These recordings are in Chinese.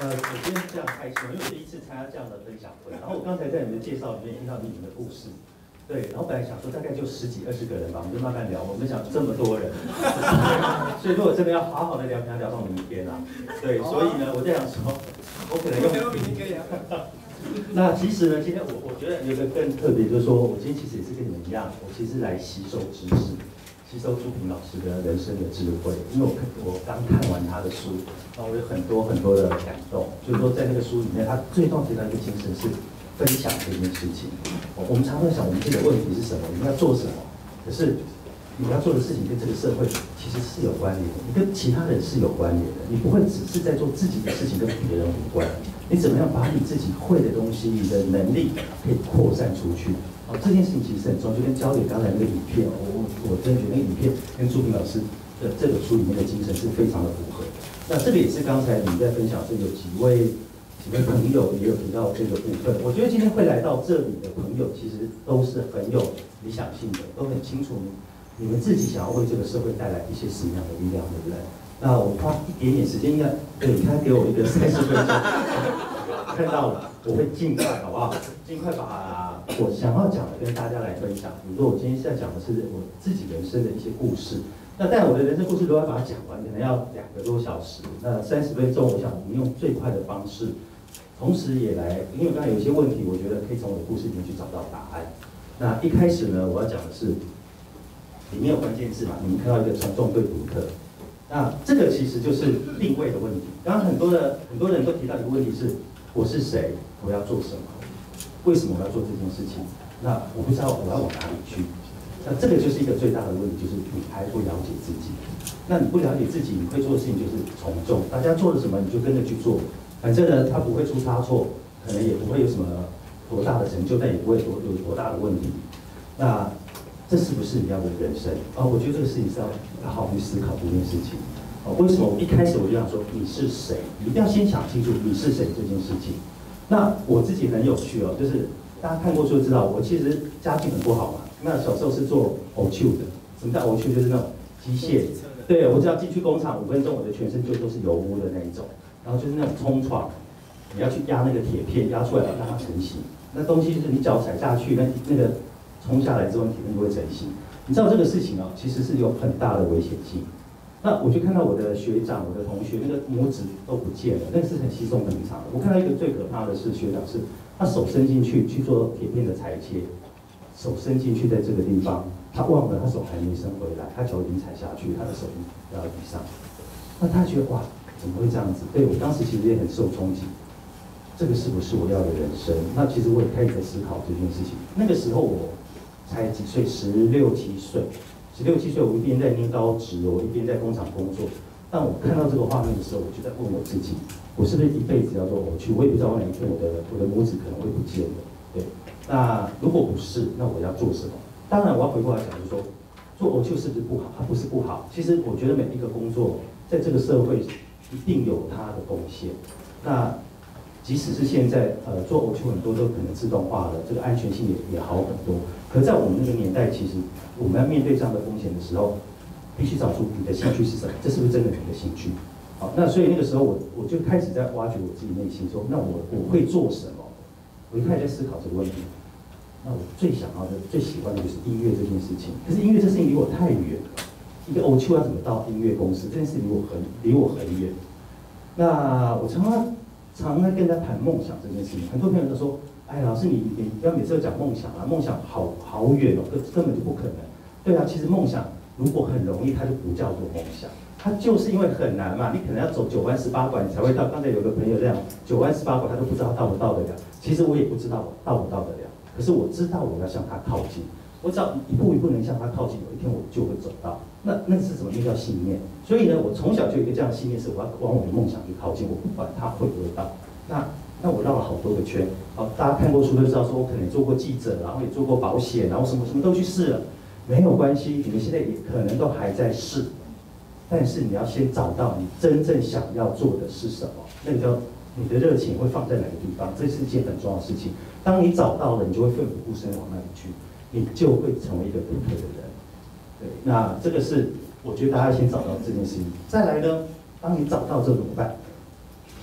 我今天非常开心，因为我第一次参加这样的分享会。然后我刚才在你们的介绍里面听到你们的故事，对，然后本来想说大概就10几20个人吧，我们就慢慢聊。我们想这么多人，所以如果真的要好好的聊，可能聊到明天啊。对，所以呢，我在想说，我可能用明天可以啊。那其实呢，今天我觉得有一个更特别，就是说我今天其实也是跟你们一样，我其实来吸收知识。吸收朱平老师的人生的智慧，因为我刚看完他的书，然后我有很多的感动。就是说，在那个书里面，他最重要的一个精神是分享这件事情。我们常常想，我们自己的问题是什么？我们要做什么？可是你要做的事情跟这个社会其实是有关联的，你跟其他人是有关联的。你不会只是在做自己的事情，跟别人无关。你怎么样把你自己会的东西、你的能力可以扩散出去？这件事情其实很重要，就跟焦点刚才那个影片，我真的觉得那个影片跟朱平老师的这本书里面的精神是非常的符合。那这个也是刚才你在分享，是有几位朋友也有提到这个部分。我觉得今天会来到这里的朋友，其实都是很有理想性的，都很清楚你们自己想要为这个社会带来一些什么样的力量，对不对？那我花一点点时间，应该对他给我一个30分钟。看到了，我会尽快，好不好？尽快把我想要讲的跟大家来分享。比如说，我今天在讲的是我自己人生的一些故事。那但我的人生故事如果要把它讲完，可能要2个多小时。那30分钟，我想我们用最快的方式，同时也来，因为刚才有一些问题，我觉得可以从我的故事里面去找到答案。那一开始呢，我要讲的是里面有关键字嘛，你们看到一个从众对独特。那这个其实就是定位的问题。刚刚很多人都提到一个问题是。我是谁？我要做什么？为什么我要做这件事情？那我不知道我要往哪里去。那这个就是一个最大的问题，就是你还不了解自己。那你不了解自己，你会做的事情就是从众，大家做了什么你就跟着去做。反正呢，它不会出差错，可能也不会有什么多大的成就，但也不会有多大的问题。那这是不是你要的人生？我觉得这个事情是要好好去思考这件事情。为什么我一开始我就想说你是谁？你一定要先想清楚你是谁这件事情。那我自己很有趣哦，就是大家看过书就知道，我其实家境很不好嘛。那小时候是做偶丘的，什么叫偶丘？就是那种机械。对，我只要进去工厂5分钟，我的全身就都是油污的那一种。然后就是那种冲床，你要去压那个铁片，压出来让它成型。那东西就是你脚踩下去，那个冲下来之后，铁片就会成型。你知道这个事情哦，其实是有很大的危险性。那我就看到我的学长、我的同学，那个拇指都不见了，那个是很稀松平常的。我看到一个最可怕的是学长是，他手伸进去做铁片的裁切，手伸进去在这个地方，他忘了他手还没伸回来，他脚已经踩下去，他的手已经掉到地上。那他觉得哇，怎么会这样子？对，我当时其实也很受冲击，这个是不是我要的人生？那其实我也开始在思考这件事情。那个时候我才几岁，16、17岁。16、17岁，我一边在念高职，我一边在工厂工作。当我看到这个画面的时候，我就在问我自己：我是不是一辈子要做偶丘？我也不知道哪一天我的拇指可能会不见了。对，那如果不是，那我要做什么？当然，我要回过来讲，就是说，做偶丘是不是不好？它不是不好。其实我觉得每一个工作在这个社会一定有它的贡献。那即使是现在做偶丘很多都可能自动化了，这个安全性也好很多。可在我们那个年代，其实我们要面对这样的风险的时候，必须找出你的兴趣是什么，这是不是真的你的兴趣？好，那所以那个时候我就开始在挖掘我自己内心，说那我会做什么？我就开始在思考这个问题。那我最想要的、最喜欢的就是音乐这件事情。可是音乐这事情离我太远了，一个偶丘要怎么到音乐公司？这件事离我很远。那我常常在跟人家谈梦想这件事情，很多朋友都说。哎，老师，你不要每次都讲梦想啊，梦想好远哦，根本就不可能。对啊，其实梦想如果很容易，它就不叫做梦想，它就是因为很难嘛。你可能要走9弯18拐，你才会到。刚才有个朋友这样，9弯18拐，他都不知道到不到得了。其实我也不知道我到不到得了，可是我知道我要向他靠近。我只要一步一步能向他靠近，有一天我就会走到。那是什么？那叫信念。所以呢，我从小就有一个这样的信念，是我要往我的梦想去靠近，我不管他会不会到。那我绕了好多个圈。好，大家看过书都知道，说我可能做过记者，然后也做过保险，然后什么都去试了，没有关系，你们现在也可能都还在试，但是你要先找到你真正想要做的是什么，那个叫你的热情会放在哪个地方，这是一件很重要的事情。当你找到了，你就会奋不顾身往那里去，你就会成为一个独特的人。对，那这个是我觉得大家先找到这件事情。再来呢，当你找到这怎么办？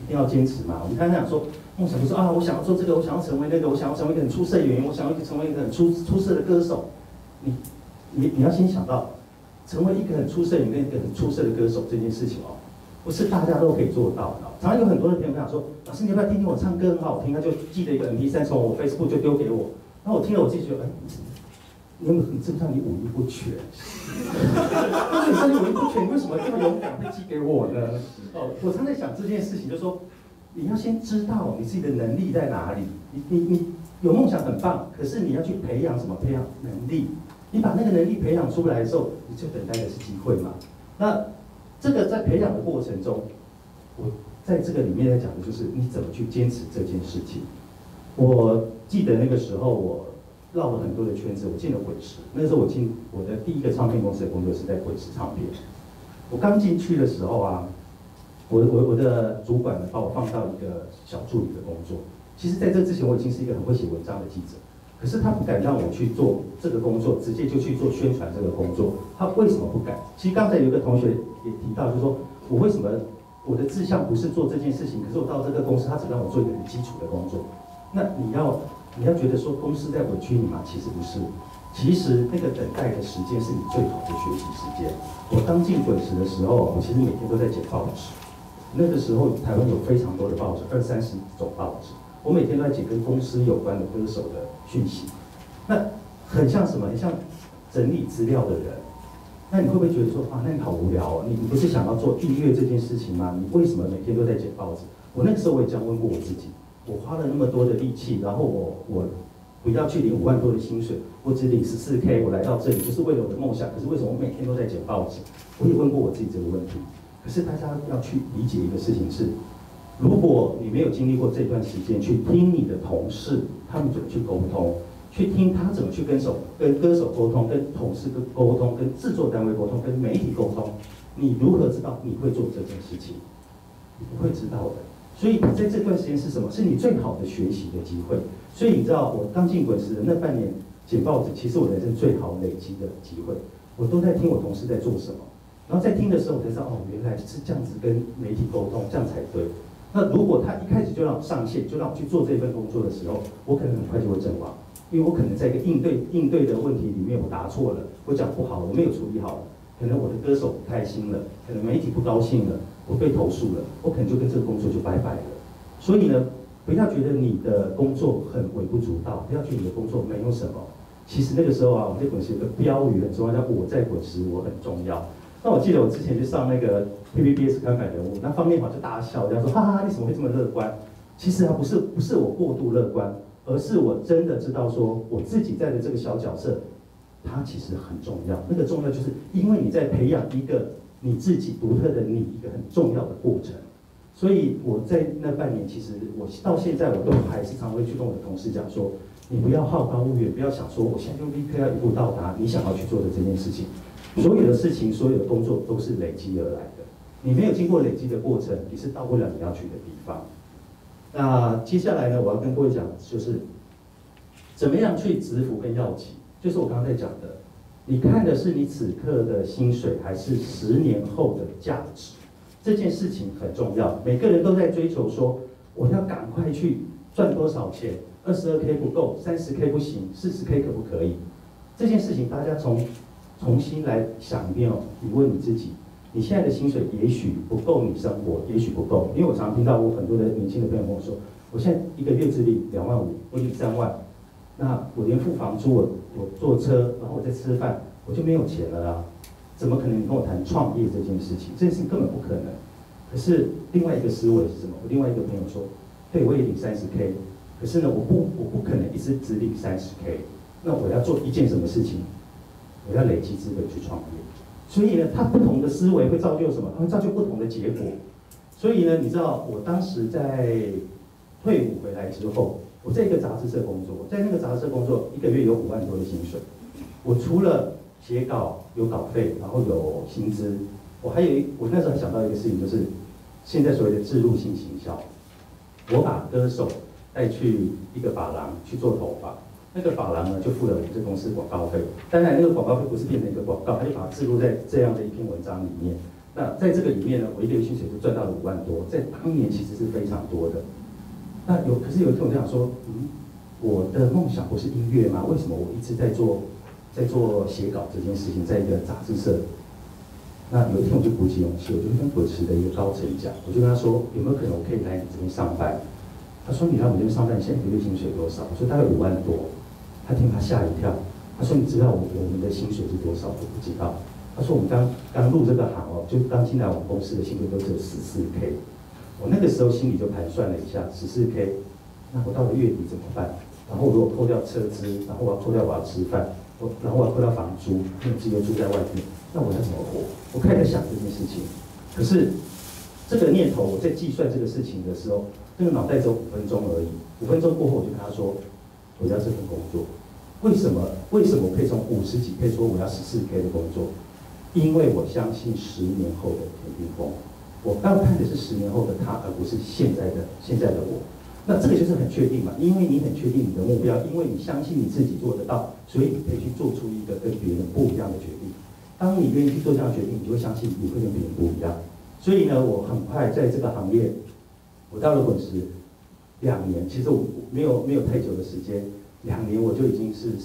一定要坚持嘛。我们刚才讲说，梦想就说啊，我想要做这个，我想要成为那个，我想要成为一个很出色的演员，我想要成为一个很出色的歌手。你要先想到，成为一个很出色的演员，一个很出色的歌手这件事情哦，不是大家都可以做到的。常常有很多的朋友讲说，老师你要不要听听我唱歌很好听？他就寄了一个 MP3 从我 Facebook 就丢给我，然后我听了我自己觉得，你知不知道你五音不全？你身体五音不全，你为什么这么勇敢会寄给我呢？我常在想这件事情，就是说你要先知道你自己的能力在哪里。你有梦想很棒，可是你要去培养什么？培养能力。你把那个能力培养出来的时候，你就等待的是机会嘛。那这个在培养的过程中，我在这个里面在讲的就是你怎么去坚持这件事情。我记得那个时候我绕了很多的圈子，我进了滚石。那时候我进我的第一个唱片公司的工作是在滚石唱片。我刚进去的时候啊，我的主管呢把我放到一个小助理的工作。其实在这之前我已经是一个很会写文章的记者，可是他不敢让我去做这个工作，直接就去做宣传这个工作。他为什么不敢？其实刚才有一个同学也提到，就是说我为什么我的志向不是做这件事情，可是我到这个公司，他只让我做一个很基础的工作。那你要觉得说公司在委屈你吗？其实不是，其实那个等待的时间是你最好的学习时间。我刚进滚石的时候，我其实每天都在剪报纸。那个时候台湾有非常多的报纸，20-30种报纸，我每天都在剪跟公司有关的歌手的讯息。那很像什么？很像整理资料的人。那你会不会觉得说啊，那你好无聊哦？你不是想要做音乐这件事情吗？你为什么每天都在剪报纸？我那个时候我也这样问过我自己。我花了那么多的力气，然后我不要去领5万多的薪水，我只领14K， 我来到这里就是为了我的梦想。可是为什么我每天都在剪报纸？我也问过我自己这个问题。可是大家要去理解一个事情是，如果你没有经历过这段时间，去听你的同事他们怎么去沟通，去听他怎么去跟歌手沟通，跟同事沟通，跟制作单位沟通，跟媒体沟通，你如何知道你会做这件事情？你不会知道的。所以你在这段时间是什么？是你最好的学习的机会。所以你知道，我刚进滚石的那半年剪报纸，其实我人生最好累积的机会。我都在听我同事在做什么，然后在听的时候，我才知道哦，原来是这样子跟媒体沟通，这样才对。那如果他一开始就让我上线，就让我去做这份工作的时候，我可能很快就会阵亡，因为我可能在一个应对的问题里面，我答错了，我讲不好，我没有处理好，可能我的歌手不开心了，可能媒体不高兴了。我被投诉了，我可能就跟这个工作就拜拜了。所以呢，不要觉得你的工作很微不足道，不要觉得你的工作没有什么。其实那个时候啊，我们在滚石有个标语很重要，叫“我在滚石，我很重要”。那我记得我之前去上那个 TVBS 看板人物，那方念华就大笑，这样说：“哈哈，你怎么会这么乐观？”其实啊，不是我过度乐观，而是我真的知道说，我自己在的这个小角色，它其实很重要。那个重要就是因为你在培养一个。你自己独特的你一个很重要的过程，所以我在那半年，其实我到现在我都还是常会去跟我的同事讲说，你不要好高骛远，不要想说我现在就立刻要一步到达你想要去做的这件事情。所有的事情，所有的工作都是累积而来的，你没有经过累积的过程，你是到不了你要去的地方。那接下来呢，我要跟各位讲就是怎么样去蛰伏跟要紧，就是我刚刚在讲的。你看的是你此刻的薪水，还是10年后的价值？这件事情很重要。每个人都在追求说，我要赶快去赚多少钱，22K 不够，30K 不行，40K 可不可以？这件事情大家重新来想一遍哦。你问你自己，你现在的薪水也许不够你生活，也许不够。因为我常听到我很多的年轻的朋友跟我说，我现在一个月只领2万5，我领3万。那我连付房租，我坐车，然后我在吃饭，我就没有钱了啊！怎么可能跟我谈创业这件事情？这件事情根本不可能。可是另外一个思维是什么？我另外一个朋友说，对，我也领30K， 可是呢，我不可能一直只领30K。那我要做一件什么事情？我要累积资本去创业。所以呢，他不同的思维会造就什么？它会造就不同的结果。所以呢，你知道我当时在退伍回来之后。我在一个杂志社工作，在那个杂志社工作1个月有5万多的薪水。我除了写稿有稿费，然后有薪资，我那时候还想到一个事情，就是现在所谓的置入性行销。我把歌手带去一个发廊去做头发，那个发廊呢就付了我们这公司广告费。当然那个广告费不是变成一个广告，他就把它置入在这样的一篇文章里面。 那在这个里面呢，我一个月薪水就赚到了5万多，在当年其实是非常多的。那可是有一天我就想说，我的梦想不是音乐吗？为什么我一直在做写稿这件事情，在一个杂志社？那有一天我就鼓起勇气，我就跟主持的一个高层讲，我就跟他说，有没有可能我可以来你这边上班？他说你来我们这边上班，你现在一个月薪水多少？我说大概5万多。他听他吓一跳，他说你知道我们的薪水是多少？我不知道。他说我们刚入这个行哦，就刚进来我们公司的薪水都只有14K。我那个时候心里就盘算了一下，14K，那我到了月底怎么办？然后如果扣掉车资，然后我要扣掉我要吃饭，然后我要扣掉房租，因为自己又住在外面，那我要怎么活？我开始想这件事情。可是这个念头，我在计算这个事情的时候，这个脑袋只有5分钟而已。5分钟过后，我就跟他说，我要这份工作。为什么我可以从50几 K 说我要14K 的工作？因为我相信10年后的田定峰。我刚看的是10年后的他，而不是现在的我。那这个就是很确定嘛，因为你很确定你的目标，因为你相信你自己做得到，所以你可以去做出一个跟别人不一样的决定。当你愿意去做这样的决定，你就会相信你会跟别人不一样。所以呢，我很快在这个行业，我到了滚石2年，其实我没有太久的时间，2年我就已经是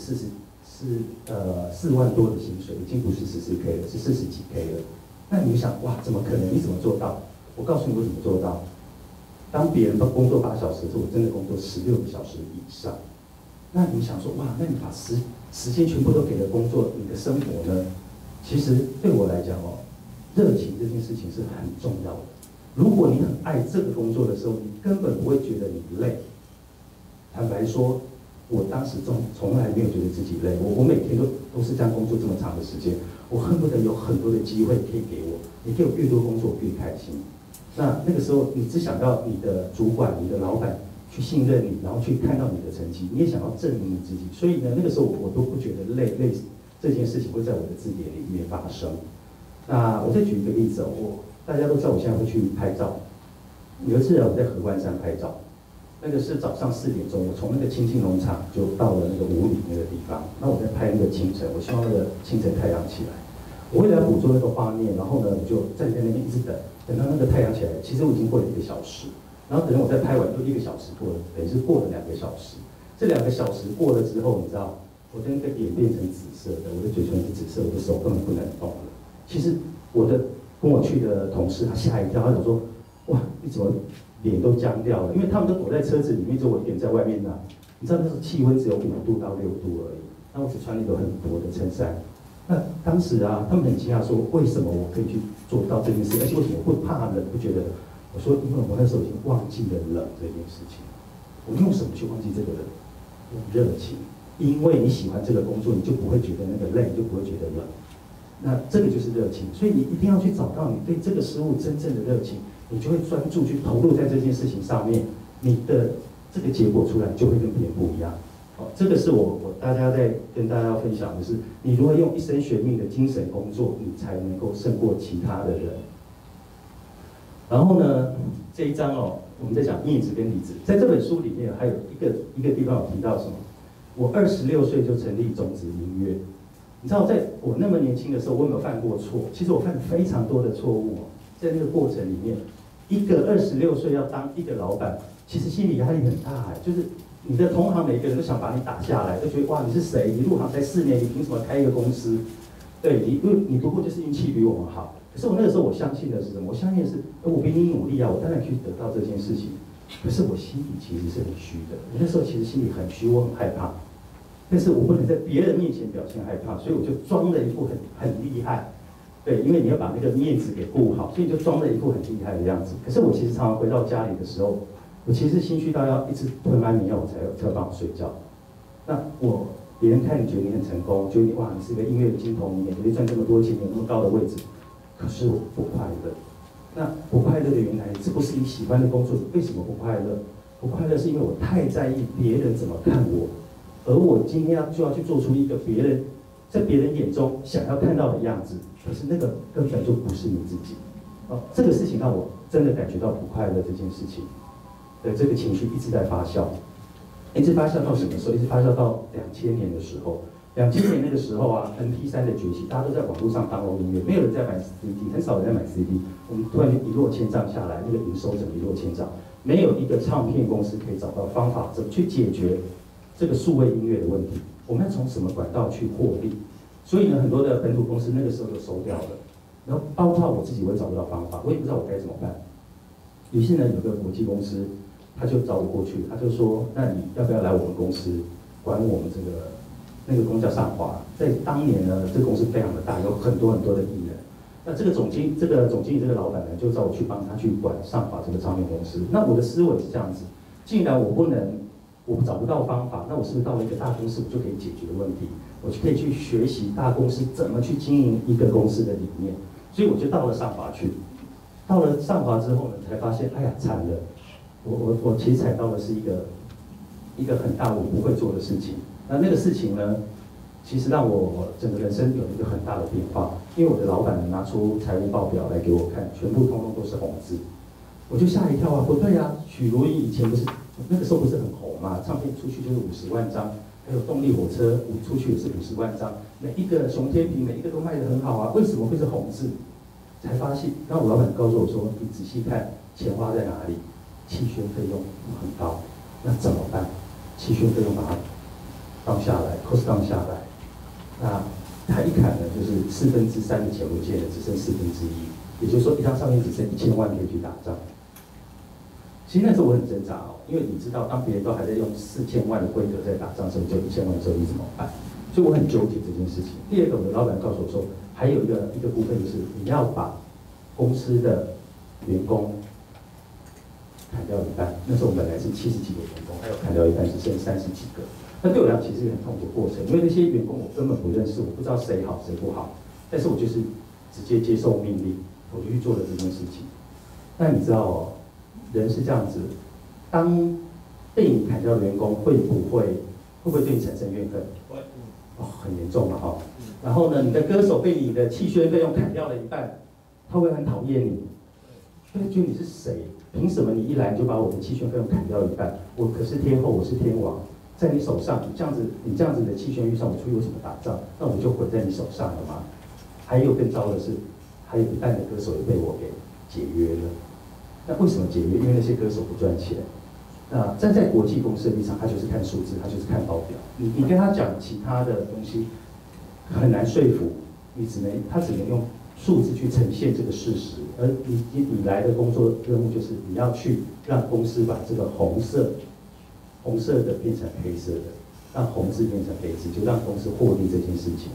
4万多的薪水，已经不是14K 了，是40几K 了。那你想，哇，怎么可能？你怎么做到？我告诉你我怎么做到。当别人工作8小时的时候，我真的工作16个小时以上。那你想说，哇，那你把时间全部都给了工作，你的生活呢？其实对我来讲哦，热情这件事情是很重要的。如果你很爱这个工作的时候，你根本不会觉得你累。坦白说，我当时从来没有觉得自己累。我每天都是这样工作这么长的时间，我恨不得有很多的机会可以给我。你给我越多工作，越开心。那个时候，你只想要你的主管、你的老板去信任你，然后去看到你的成绩，你也想要证明你自己。所以呢，那个时候我都不觉得累这件事情会在我的字典里面发生。那我再举一个例子，大家都知道我现在会去拍照。有一次我在合欢山拍照，那个是早上4点钟，我从那个清境农场就到了那个五里那个地方。那我在拍那个清晨，我希望那个清晨太阳起来。我为了捕捉那个画面，然后呢，我就站在那边一直等到那个太阳起来。其实我已经过了1个小时，然后等我再拍完，就1个小时过了，等于是过了2个小时。这2个小时过了之后，你知道，我的那个脸变成紫色的，我的嘴唇是紫色，我的手根本不能动了。其实跟我去的同事他吓一跳，他想说，哇，你怎么脸都僵掉了？因为他们都躲在车子里面，只有我一个人在外面呢。你知道那时候气温只有5度到6度而已，那我只穿了一个很薄的衬衫。那当时啊，他们很惊讶说，为什么我可以去做到这件事？而且为什么我会怕冷？不觉得？我说，因为我那时候已经忘记了冷这件事情。我用什么去忘记这个冷？用热情。因为你喜欢这个工作，你就不会觉得那个累，你就不会觉得冷。那这个就是热情。所以你一定要去找到你对这个事物真正的热情，你就会专注去投入在这件事情上面，你的这个结果出来就会跟别人不一样。这个是我大家在跟大家分享的是，你如何用一生悬命的精神工作，你才能够胜过其他的人。然后呢，这一章我们在讲面子跟里子，在这本书里面还有一个地方有提到什么？我26岁就成立种子音乐。你知道，在我那么年轻的时候，我有没有犯过错？其实我犯了非常多的错误在那个过程里面，一个26岁要当一个老板，其实心理压力很大就是你的同行每一个人都想把你打下来，都觉得哇，你是谁？你入行才4年，你凭什么开一个公司？对你不过就是运气比我们好。可是我那个时候我相信的是什么？我相信的是，我比你努力啊，我当然可以得到这件事情。可是我心里其实是很虚的，我那时候其实心里很虚，我很害怕。但是我不能在别人面前表现害怕，所以我就装了一副很厉害。对，因为你要把那个面子给顾好，所以就装了一副很厉害的样子。可是我其实常常回到家里的时候，我其实心虚到要一直吞安眠药，我才有办法睡觉。那别人看你觉得你很成功，觉得哇，你是个音乐的金童，你每个月赚这么多钱，你有那么高的位置，可是我不快乐。那不快乐的原因，这不是你喜欢的工作，为什么不快乐？不快乐是因为我太在意别人怎么看我，而我今天就要去做出一个在别人眼中想要看到的样子，可是那个根本就不是你自己。这个事情让我真的感觉到不快乐这件事情的这个情绪一直在发酵，一直发酵到什么时候？一直发酵到2000年的时候。 2000年那个时候啊，MP3 的崛起，大家都在网络上 download 音乐，没有人在买 CD， 很少人在买 CD。我们突然就一落千丈下来，那个营收整个一落千丈，没有一个唱片公司可以找到方法怎么去解决这个数位音乐的问题。我们要从什么管道去获利？所以呢，很多的本土公司那个时候就收掉了。然后包括我自己，我也找不到方法，我也不知道我该怎么办。于是呢，有个国际公司，他就找我过去，他就说：“那你要不要来我们公司管我们这个？”那个公司叫上华，在当年呢，这个公司非常的大，有很多很多的艺人。那这个总经理这个老板呢，就找我去帮他去管上华这个唱片公司。那我的思维是这样子：既然我找不到方法，那我是不是到了一个大公司，我就可以解决问题？我就可以去学习大公司怎么去经营一个公司的理念。所以我就到了上华去。到了上华之后呢，才发现，哎呀，惨了！我其实踩到的是一个很大我不会做的事情。那个事情呢，其实让我整个人生有一个很大的变化。因为我的老板呢拿出财务报表来给我看，全部通通都是红字，我就吓一跳啊！不对啊，许茹芸以前不是那个时候不是很红嘛，唱片出去就是50万张，还有动力火车出去也是50万张，每一个熊天平每一个都卖得很好啊，为什么会是红字？才发现，然后我老板告诉我说，你仔细看钱花在哪里，汽宣费用很高，那怎么办？汽宣费用把它降下来 ，cost down 下来，那他一砍呢，就是3/4的钱不见了，只剩1/4，也就是说一张唱片只剩1000万可以去打仗。其实那时候我很挣扎哦，因为你知道，当别人都还在用4000万的规格在打仗的时候，就1000万的时候你怎么办？所以我很纠结这件事情。第二个，我的老板告诉我说，还有一个部分就是你要把公司的员工砍掉一半。那时候我们本来是70几个员工，还有砍掉一半只剩30几个。那对我来讲其实是很痛苦的过程，因为那些员工我根本不认识，我不知道谁好谁不好，但是我就是直接接受命令，我就去做了这件事情。那你知道哦，人是这样子，当被你砍掉的员工会不会对你产生怨恨？会，哦，很严重嘛哈。然后呢，你的歌手被你的契约费用砍掉了一半，他会很讨厌你，他会觉得你是谁？凭什么你一来就把我的契约费用砍掉一半？我可是天后，我是天王。在你手上，你这样子的期权预算，我出去为什么打仗？那我就毁在你手上了吗？还有更糟的是，还有一半的歌手也被我给解约了。那为什么解约？因为那些歌手不赚钱。那站在国际公司的立场，他就是看数字，他就是看报表。你跟他讲其他的东西，很难说服。他只能用数字去呈现这个事实。而你来的工作任务就是你要去让公司把这个红色的变成黑色的，让红字变成黑字，就让公司获利这件事情。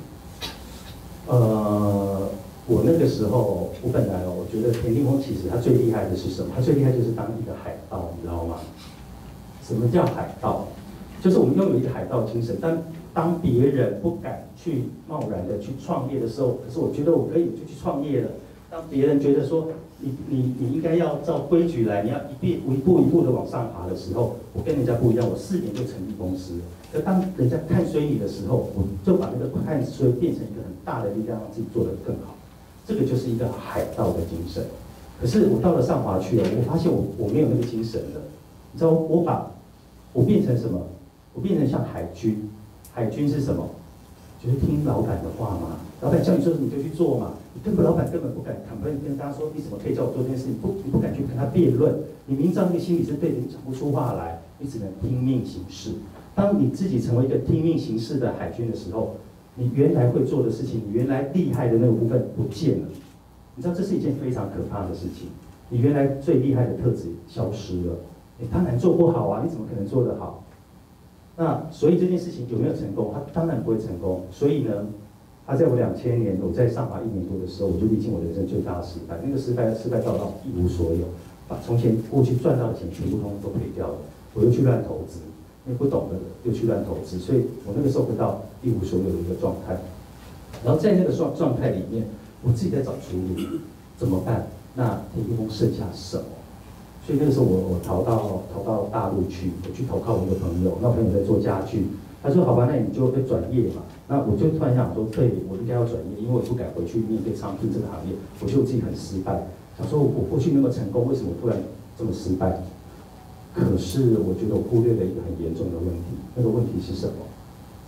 我那个时候，我本来我觉得田定峰其实他最厉害的是什么？他最厉害就是当一个海盗，你知道吗？什么叫海盗？就是我们拥有一个海盗精神，但当别人不敢去贸然的去创业的时候，可是我觉得我可以就去创业了。当别人觉得说你应该要照规矩来，你要一步的往上爬的时候，我跟人家不一样，我4年就成立公司了。可当人家看衰你的时候，我就把那个看衰变成一个很大的力量，让自己做得更好。这个就是一个海盗的精神。可是我到了上华去了，我发现我没有那个精神了。你知道我变成什么？我变成像海军。海军是什么？就是听老板的话嘛。老板叫你做什么你就去做嘛。老板根本不敢complain，跟他说你怎么可以叫我做这件事？你不敢去跟他辩论。你明知道那个心里是对的，你讲不出话来，你只能听命行事。当你自己成为一个听命行事的海军的时候，你原来会做的事情，你原来厉害的那个部分不见了。你知道这是一件非常可怕的事情。你原来最厉害的特质消失了。你当然做不好啊，你怎么可能做得好？那所以这件事情有没有成功？它当然不会成功。所以呢，他在我2000年我在上华1年多的时候，我就历经我人生最大的失败。那个失败到让我一无所有，把从前过去赚到的钱全部都赔掉了。我又去乱投资，因为不懂的又去乱投资，所以我那个时候回到一无所有的一个状态。然后在那个状态里面，我自己在找出路，怎么办？那田定峰剩下什么？所以那个时候我逃到大陆去，我去投靠我一个朋友，那朋友在做家具，他说好吧，那你就转业嘛。那我就突然想说，对，我应该要转业，因为我不敢回去面对唱片这个行业，我觉得我自己很失败。想说我过去那么成功，为什么突然这么失败？可是我觉得我忽略了一个很严重的问题，那个问题是什么？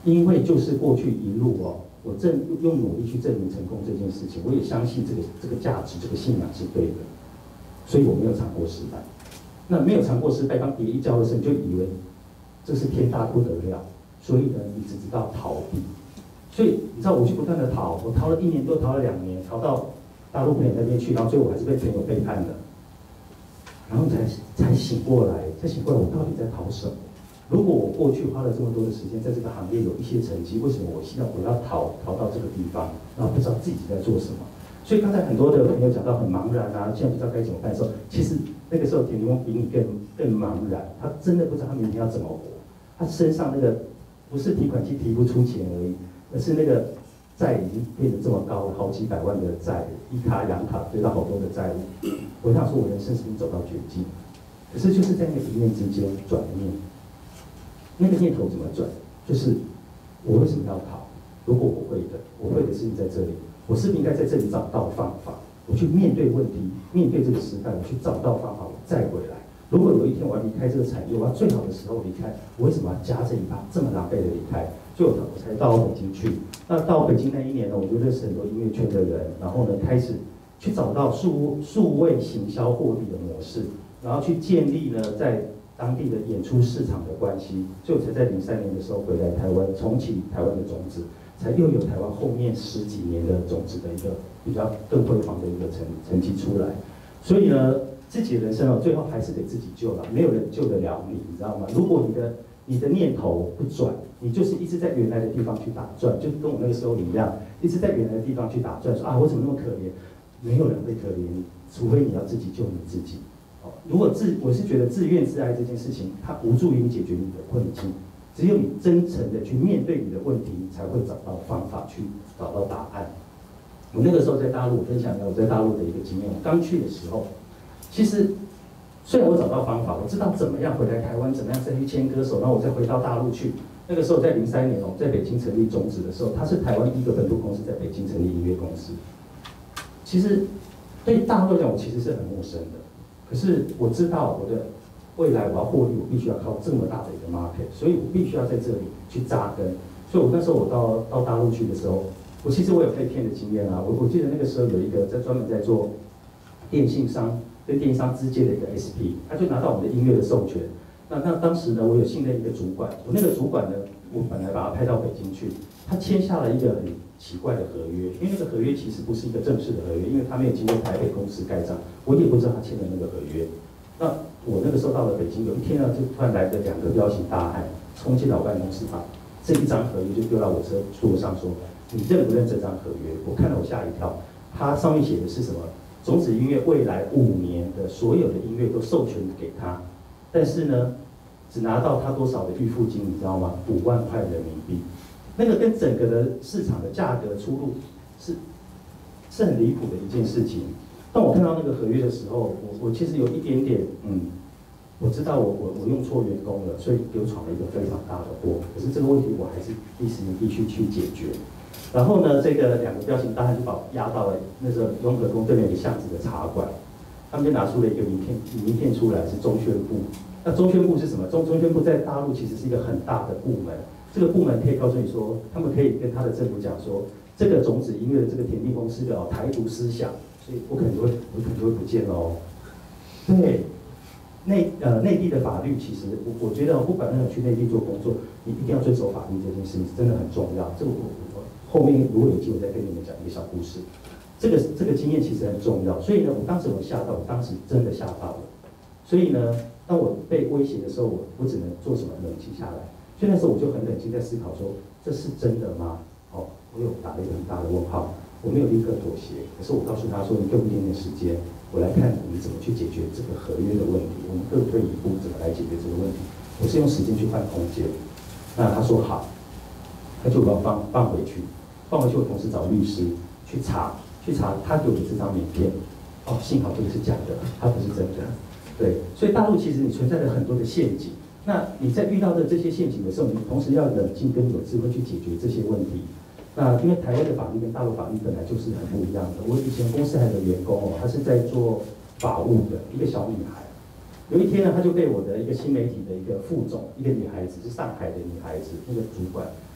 因为就是过去一路我用努力去证明成功这件事情，我也相信这个价值、这个信仰是对的，所以我没有尝过失败。那没有尝过失败，当跌一跤的时候，你就以为这是天大不得了，所以呢，你只知道逃避。所以你知道，我去不断的逃，我逃了1年多，逃了2年，逃到大陆朋友那边去，然后最后我还是被朋友背叛了，然后才醒过来，我到底在逃什么？如果我过去花了这么多的时间在这个行业有一些成绩，为什么我要逃到这个地方，然后不知道自己在做什么？所以刚才很多的朋友讲到很茫然啊，现在不知道该怎么办的时候，其实那个时候田林翁比你更茫然，他真的不知道他明天要怎么活，他身上那个不是提款机提不出钱而已，而是那个债已经变得这么高了，好几百万的债，一卡2卡堆到好多的债务。我想说，我人生是不是走到绝境？可是就是在那个一念之间转念，那个念头怎么转？就是我为什么要逃？如果我会的事情在这里，我是不是应该在这里找到方法？我去面对问题，面对这个时代，我去找到方法，我再回来。如果有一天我要离开这个产业，我要最好的时候离开，我为什么要夹着尾巴这么狼狈的离开？所以我才到北京去。那到北京那1年呢，我就认识很多音乐圈的人，然后呢，开始去找到数位行销获利的模式，然后去建立呢在当地的演出市场的关系，所以我才在03年的时候回来台湾，重启台湾的种子，才又有台湾后面10几年的种子的一个比较更辉煌的一个成绩出来。所以呢，自己的人生最后还是得自己救了，没有人救得了你，你知道吗？如果你的念头不转，你就是一直在原来的地方去打转，就跟我那个时候一样，一直在原来的地方去打转，说啊我怎么那么可怜？没有人会可怜你，除非你要自己救你自己。如果我是觉得自怨自艾这件事情，它无助于你解决你的困境。只有你真诚的去面对你的问题，你才会找到方法去找到答案。我那个时候在大陆，我分享一下我在大陆的一个经验。我刚去的时候，其实虽然我找到方法，我知道怎么样回来台湾，怎么样再去签歌手，然后我再回到大陆去。那个时候在03年在北京成立种子的时候，它是台湾第一个本土公司在北京成立音乐公司。其实对大陆来讲，我其实是很陌生的。可是我知道我的未来我要获利，我必须要靠这么大的一个 market， 所以我必须要在这里去扎根。所以我那时候我到大陆去的时候，其实我有被骗的经验啊。我记得那个时候有一个专门在做电信商跟电信商之间的一个 SP， 他就拿到我们的音乐的授权。那当时呢，我有信任一个主管，我那个主管呢，我本来把他派到北京去，他签下了一个很奇怪的合约，因为那个合约其实不是一个正式的合约，因为他没有经过台北公司盖章，我也不知道他签的那个合约。那我那个时候到了北京，有一天呢，就突然来了2个彪形大汉，冲进老办公室，把这一张合约就丢到我桌上，说：“你认不认这张合约？”我看了，我吓一跳。它上面写的是什么？种子音乐未来5年的所有的音乐都授权给他，但是呢，只拿到他多少的预付金，你知道吗？5万块人民币。那个跟整个的市场的价格出入是很离谱的一件事情。当我看到那个合约的时候，我其实有一点点我知道我用错员工了，所以给我闯了一个非常大的祸。可是这个问题我还是第时必须去解决。然后呢，这个2个彪形大汉就把我押到了那时候雍和宫对面有个巷子的茶馆，他们就拿出了一个名片出来，是中宣部。那中宣部是什么？中宣部在大陆其实是一个很大的部门，这个部门可以告诉你说，他们可以跟他的政府讲说，这个种子音乐的这个田地公司的台独思想，所以我可能就会不见了哦。对。内地的法律其实我觉得不管任何去内地做工作，你一定要遵守法律这件事情真的很重要。这个我后面如果有机会再跟你们讲一个小故事。这个经验其实很重要，所以呢，我当时吓到，我当时真的吓到了。所以呢，当我被威胁的时候，我只能做什么？冷静下来。所以那时候我就很冷静在思考说，这是真的吗？我有打了一个很大的问号。我没有立刻妥协，可是我告诉他说，你给我一点点时间。我来看你怎么去解决这个合约的问题，我们各退一步，怎么来解决这个问题？我是用时间去换空间。那他说好，他就把我放回去，我同时找律师去查他给我的这张名片。幸好这个是假的，它不是真的。对，所以大陆其实你存在着很多的陷阱。那你在遇到的这些陷阱的时候，你同时要冷静跟有智慧去解决这些问题。那因为台湾的法律跟大陆法律本来就是很不一样的。我以前公司还有个员工他是在做法务的一个小女孩。有一天呢，她就被我的一个新媒体的一个副总，一个女孩子，是上海的女孩子，那个主管，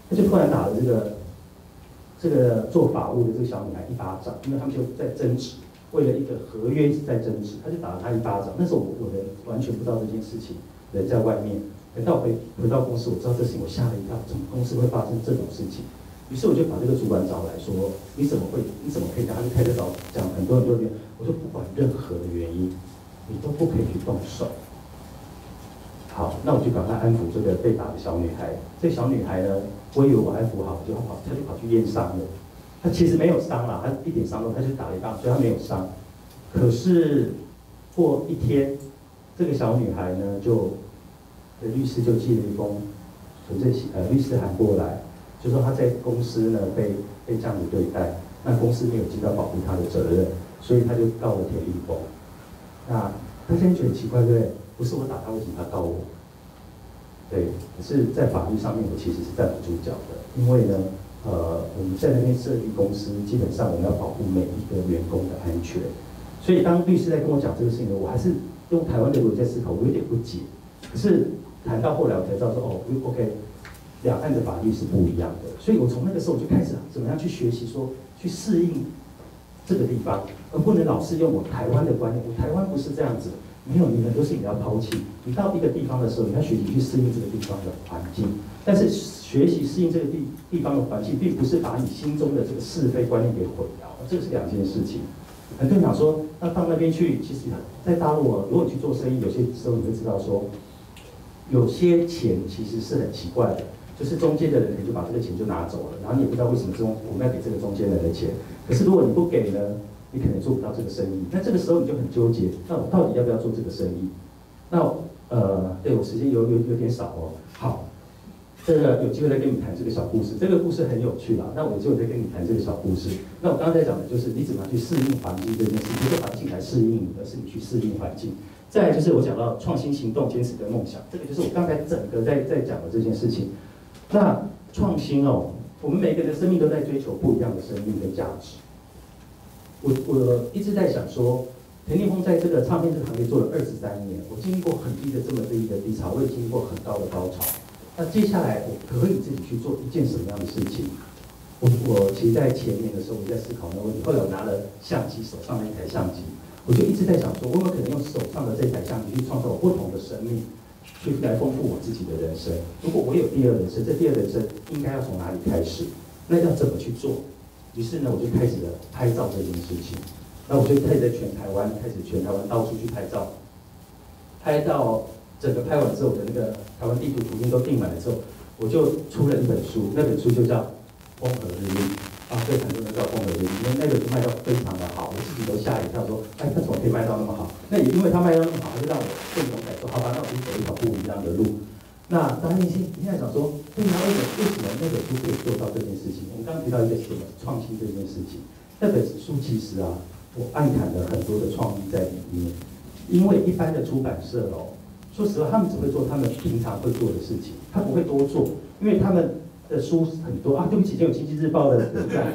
他就突然打了这个做法务的这个小女孩一巴掌，因为他们就在争执，为了一个合约在争执，他就打了她一巴掌。那时候我人完全不知道这件事情，人在外面。等到回到公司，我知道这事情，我吓了一跳，怎么公司会发生这种事情？于是我就把这个主管找来说，你怎么可以这样？他就开始讲很多原因。我说不管任何的原因，你都不可以去动手。好，那我就赶快安抚这个被打的小女孩。这个小女孩呢，我以为我安抚好，她就跑去验伤了。她其实没有伤啦，她一点伤都，她就打了一棒，所以她没有伤。可是过一天，这个小女孩呢，律师就寄了一封律师函过来，就说她在公司呢被这样子对待，那公司没有尽到保护她的责任，所以她就告了田立峰。那大家觉得很奇怪，对不对？不是我打他，为什么他告我？对，可是，在法律上面，我其实是站不住脚的，因为呢，我们在那边设立公司，基本上我们要保护每一个员工的安全。所以当律师在跟我讲这个事情呢，我还是用台湾的逻辑在思考，我有点不解。可是谈到后来，我才知道说，哦 ，OK， 两岸的法律是不一样的。所以我从那个时候我就开始怎么样去学习，说去适应这个地方，而不能老是用我台湾的观念。我台湾不是这样子。没有，你很多事情你要抛弃。你到一个地方的时候，你要学习去适应这个地方的环境。但是学习适应这个地方的环境，并不是把你心中的这个是非观念给混淆，这是两件事情。很多人讲说，那到那边去，其实，在大陆如果你去做生意，有些时候你会知道说，有些钱其实是很奇怪的，就是中间的人可能就把这个钱就拿走了，然后你也不知道为什么我们要给这个中间人的钱。可是如果你不给呢？你可能做不到这个生意，那这个时候你就很纠结，那我到底要不要做这个生意？那对我时间有点少哦。好，这个有机会再跟你们谈这个小故事，这个故事很有趣啦。那我有机会再跟你谈这个小故事。那我刚刚在讲的就是你怎么样去适应环境这件事，不是环境来适应你，而是你去适应环境。再来就是我讲到创新行动、坚持跟梦想，这个就是我刚才整个在讲的这件事情。那创新哦，我们每个人的生命都在追求不一样的生命跟价值。我一直在想说，田立峰在这个唱片这个行业做了23年，我经历过很低的这么低的低潮，我也经历过很高的高潮。那接下来我可以自己去做一件什么样的事情？我其实在前年的时候我在思考那个问题，后来我拿了相机，手上的一台相机，我就一直在想说，我有没有可能用手上的这台相机去创造我不同的生命，去来丰富我自己的人生？如果我有第二人生，这第二人生应该要从哪里开始？那要怎么去做？于是呢，我就开始了拍照这件事情。那我就开始在全台湾到处去拍照，拍到整个拍完之后，我的那个台湾地图图片都订满了之后，我就出了一本书，那本书就叫《风和日丽》啊，对，很多人知道《风和日丽》，因为那本书卖到非常的好，我自己都吓一跳，说，哎，那怎么可以卖到那么好？那也因为它卖到那么好，它就让我更勇敢说，好吧，那我就走一条不一样的路。那当然，你现在想说，对啊，为什么那本书可以做到这件事情？我们刚刚提到一个什么创新这件事情，那本书其实啊，我暗含了很多的创意在里面。因为一般的出版社哦，说实话，他们只会做他们平常会做的事情，他不会多做，因为他们的书很多啊。对不起，今天有《经济日报》的人在，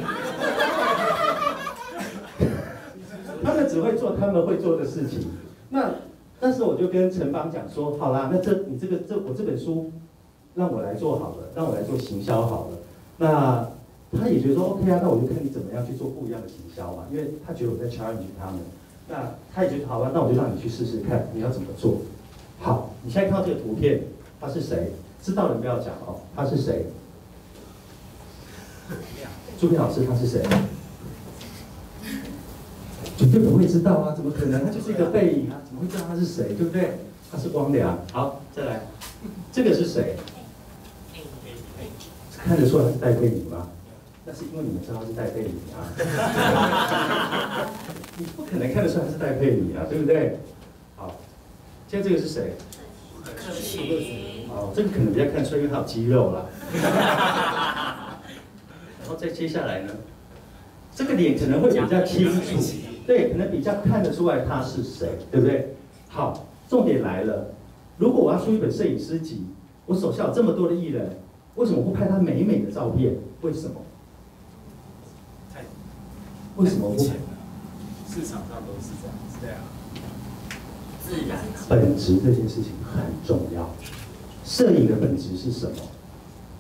他们只会做他们会做的事情。那时候我就跟陈芳讲说，好啦，那我这本书让我来做好了，让我来做行销好了。那他也觉得说 OK 啊，那我就看你怎么样去做不一样的行销嘛，因为他觉得我在 challenge 他们。那他也觉得好吧，那我就让你去试试看，你要怎么做。好，你现在看到这个图片，他是谁？知道的不要讲哦，他是谁？朱平老师，他是谁？绝对不会知道啊，怎么可能？他就是一个背影啊，怎么会知道他是谁？对不对？他是光良。好，再来，这个是谁？看得出来是戴佩妮吗？那是因为你们知道他是戴佩妮啊。你不可能看得出来他是戴佩妮啊，对不对？好，现在这个是谁？ 可惜。 哦，这个可能比较看得出来，因为他有肌肉啦。然后再接下来呢，这个脸可能会比较清楚，对，可能比较看得出来他是谁，对不对？好，重点来了，如果我要出一本摄影诗集，我手下有这么多的艺人，为什么不拍他美美的照片？为什么？为什么不？ 市场上都是这样子，对啊。自然。 本质这件事情很重要。摄影的本质是什么？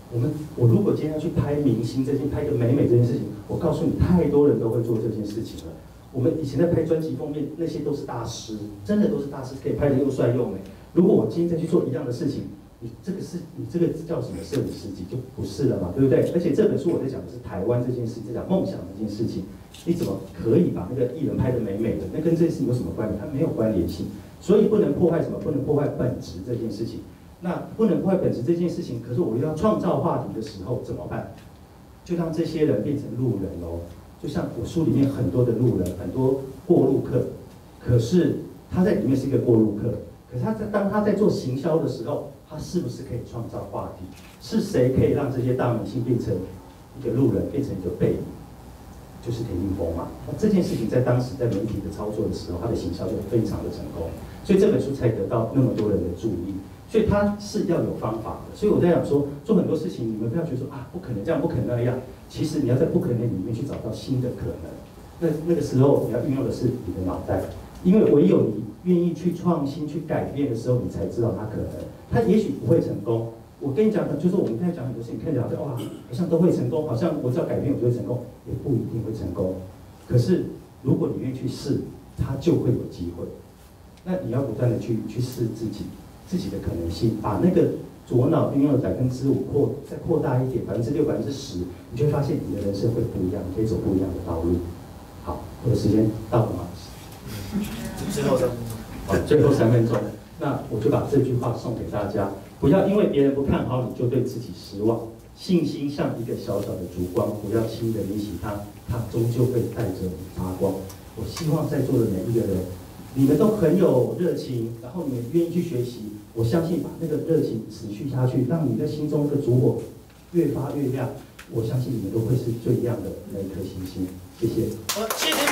我如果今天要去拍明星这件，拍个美这件事情，我告诉你，太多人都会做这件事情了。我们以前在拍专辑封面，那些都是大师，真的都是大师，可以拍得又帅又美。如果我今天再去做一样的事情，你这个叫什么摄影师级就不是了嘛，对不对？而且这本书我在讲的是台湾这件事，在讲梦想这件事情，你怎么可以把那个艺人拍得美的？那跟这件事情有什么关联？它没有关联性，所以不能破坏什么？不能破坏本质这件事情。那不能破坏本质这件事情，可是我又要创造话题的时候怎么办？就让这些人变成路人喽。就像我书里面很多的路人，很多过路客，可是他在里面是一个过路客，可是当他在做行销的时候，他是不是可以创造话题？是谁可以让这些大明星变成一个路人，变成一个背影？就是田径锋嘛。那这件事情在当时在媒体的操作的时候，他的行销就非常的成功，所以这本书才得到那么多人的注意。所以他是要有方法的。所以我在想说，做很多事情，你们不要觉得说啊，不可能这样，不可能那样。其实你要在不可能里面去找到新的可能。那个时候你要运用的是你的脑袋，因为唯有你愿意去创新、去改变的时候，你才知道它可能。它也许不会成功。我跟你讲的，就是我们刚才讲很多事情，看起来好像哇，好像都会成功，好像我只要改变我就会成功，也不一定会成功。可是如果你愿意去试，它就会有机会。那你要不断的去试自己的可能性，把那个左脑运用的5%再扩大一点，6%、10%，你就会发现你的人生会不一样，你可以走不一样的道路。好，我的时间到了吗？ 最后3分钟。 好，最后3分钟，那我就把这句话送给大家：不要因为别人不看好你就对自己失望。信心像一个小小的烛光，不要轻易的离起它，它终究会带着你发光。我希望在座的每一个人，你们都很有热情，然后你们愿意去学习。我相信把那个热情持续下去，让你在心中的烛火越发越亮。我相信你们都会是最亮的那一颗星星。谢谢。 好，谢谢。